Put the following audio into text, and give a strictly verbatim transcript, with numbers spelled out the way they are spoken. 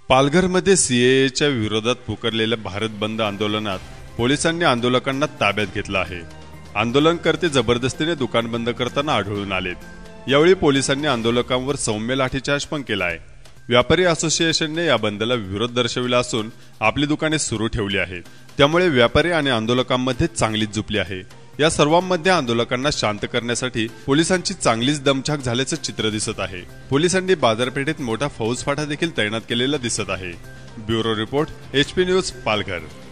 पालघरमध्ये सीएएच्या विरोधात पुकारलेल्या भारत बंद आंदोलनात पोलिसांनी आंदोलकांना ताब्यात घेतलं आहे। आंदोलनकर्ते जबरदस्तीने दुकान बंद करताना आढळून आलेत। यावेळी पोलिसांनी आंदोलकांवर सौम्य लाठीचार्ज पण केला आहे। व्यापारी असोसिएशनने या बंदला विरोध दर्शविला असून आपली दुकाने सुरू ठेवली आहेत। त्यामुळे व्यापारी आणि आंदोलकांमध्ये चांगलीच जुपली आहे। या सर्वांमध्ये आंदोलकांना शांत करण्यासाठी पोलिसांची चांगलीच दमछाक झाल्याचं चित्र दिसत आहे। पोलिसांनी बाजारपेठेत मोठा फौजफाटा देखील तैनात केलेला दिसत आहे। Bureau report, HP news, Palghar.